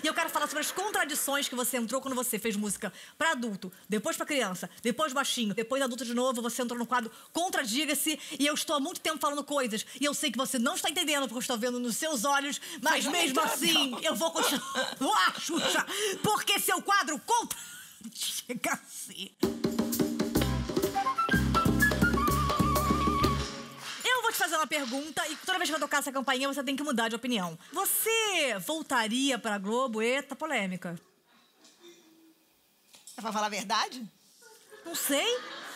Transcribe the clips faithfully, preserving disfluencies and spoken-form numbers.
E eu quero falar sobre as contradições que você entrou quando você fez música pra adulto, depois pra criança, depois baixinho, depois adulto de novo, você entrou no quadro Contradiga-se, e eu estou há muito tempo falando coisas, e eu sei que você não está entendendo porque eu estou vendo nos seus olhos, mas mesmo assim, eu vou continuar, Xuxa, porque seu quadro Contradiga-se. Vou te fazer uma pergunta e toda vez que eu tocar essa campainha você tem que mudar de opinião. Você voltaria pra Globo? Eita, polêmica. É pra falar a verdade? Não sei.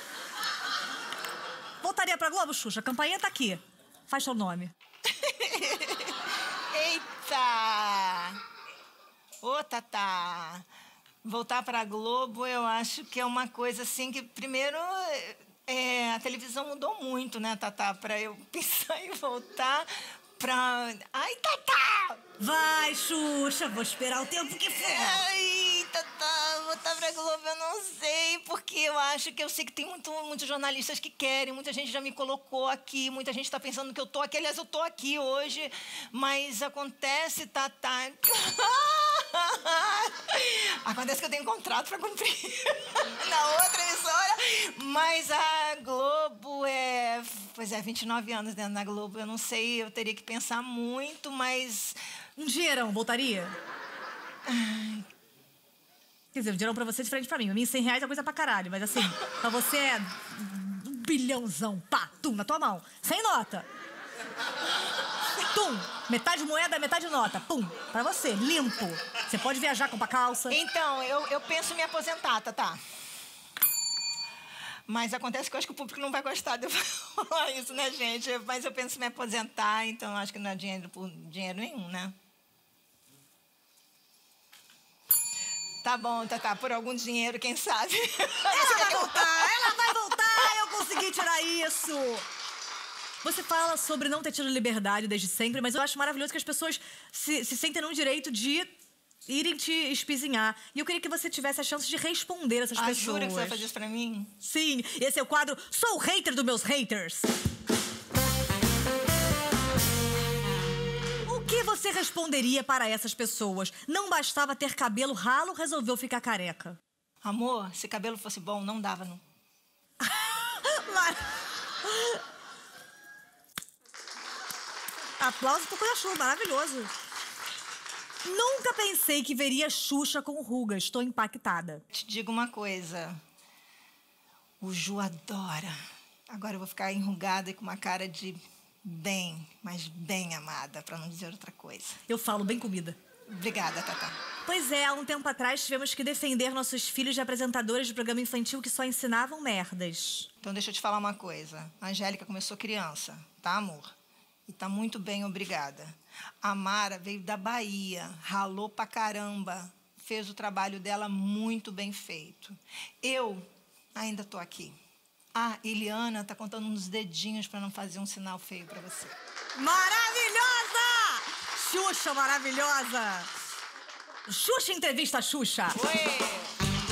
Voltaria pra Globo, Xuxa? A campainha tá aqui. Faz seu nome. Eita! Ô, Tatá. Voltar pra Globo, eu acho que é uma coisa assim que, primeiro... É, a televisão mudou muito, né, Tatá? Pra eu pensar em voltar pra... Ai, Tatá! Vai, Xuxa, vou esperar o tempo que for. Ai, Tatá, voltar pra Globo eu não sei, porque eu acho que eu sei que tem muito, muitos jornalistas que querem, muita gente já me colocou aqui, muita gente tá pensando que eu tô aqui, aliás, eu tô aqui hoje, mas acontece, Tatá... Acontece que eu tenho um contrato pra cumprir na outra emissora, mas a Globo é... Pois é, vinte e nove anos dentro da Globo, eu não sei, eu teria que pensar muito, mas... Um dinheirão, voltaria? Ai. Quer dizer, um dinheirão pra você é diferente pra mim. Pra mim, cem reais é coisa pra caralho, mas assim, pra você é um bilhãozão, pá, tum, na tua mão, sem nota. Tum, metade moeda, metade nota, pum, pra você, limpo. Você pode viajar com a calça. Então, eu, eu penso em me aposentar, Tatá. Mas acontece que eu acho que o público não vai gostar de eu falar isso, né, gente? Mas eu penso em me aposentar, então acho que não é dinheiro por dinheiro nenhum, né? Tá bom, Tatá, por algum dinheiro, quem sabe? Ela vai voltar, ela vai voltar, eu consegui tirar isso. Você fala sobre não ter tido liberdade desde sempre, mas eu acho maravilhoso que as pessoas se, se sentem no direito de irem te espizinhar. E eu queria que você tivesse a chance de responder essas ah, pessoas. Jura que você vai fazer isso pra mim? Sim, esse é o quadro Sou o Hater dos Meus Haters. O que você responderia para essas pessoas? Não bastava ter cabelo ralo, resolveu ficar careca. Amor, se cabelo fosse bom, não dava, não. Mas... Aplausos pro Cunha-Chu, maravilhoso. Nunca pensei que veria Xuxa com rugas. Estou impactada. Te digo uma coisa. O Ju adora. Agora eu vou ficar enrugada e com uma cara de bem, mas bem amada, pra não dizer outra coisa. Eu falo bem comida. Obrigada, Tatá. Pois é, há um tempo atrás tivemos que defender nossos filhos de apresentadores de programa infantil que só ensinavam merdas. Então deixa eu te falar uma coisa. A Angélica começou criança, tá, amor? E tá muito bem, obrigada. A Mara veio da Bahia, ralou pra caramba, fez o trabalho dela muito bem feito. Eu ainda tô aqui. A Eliana tá contando uns dedinhos pra não fazer um sinal feio pra você. Maravilhosa! Xuxa maravilhosa! Xuxa entrevista a Xuxa. Ué!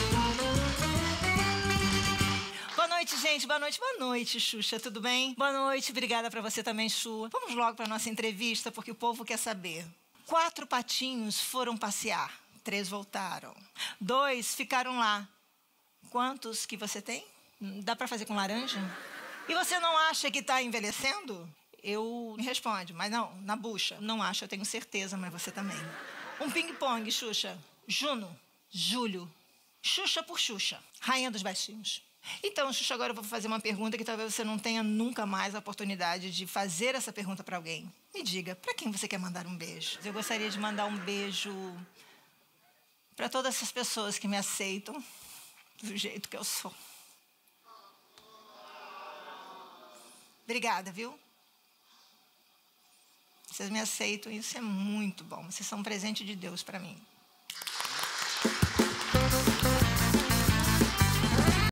Boa noite, gente. Boa noite. Boa noite, Xuxa. Tudo bem? Boa noite. Obrigada pra você também, Xu. Vamos logo pra nossa entrevista, porque o povo quer saber. Quatro patinhos foram passear. Três voltaram. Dois ficaram lá. Quantos que você tem? Dá pra fazer com laranja? E você não acha que tá envelhecendo? Eu... Me responde. Mas não, na bucha. Não acho, eu tenho certeza, mas você também. Um ping-pong, Xuxa. Juno. Júlio. Xuxa por Xuxa. Rainha dos baixinhos. Então, Xuxa, agora eu vou fazer uma pergunta que talvez você não tenha nunca mais a oportunidade de fazer essa pergunta pra alguém. Me diga, pra quem você quer mandar um beijo? Eu gostaria de mandar um beijo pra todas essas pessoas que me aceitam do jeito que eu sou. Obrigada, viu? Vocês me aceitam e isso é muito bom. Vocês são um presente de Deus pra mim.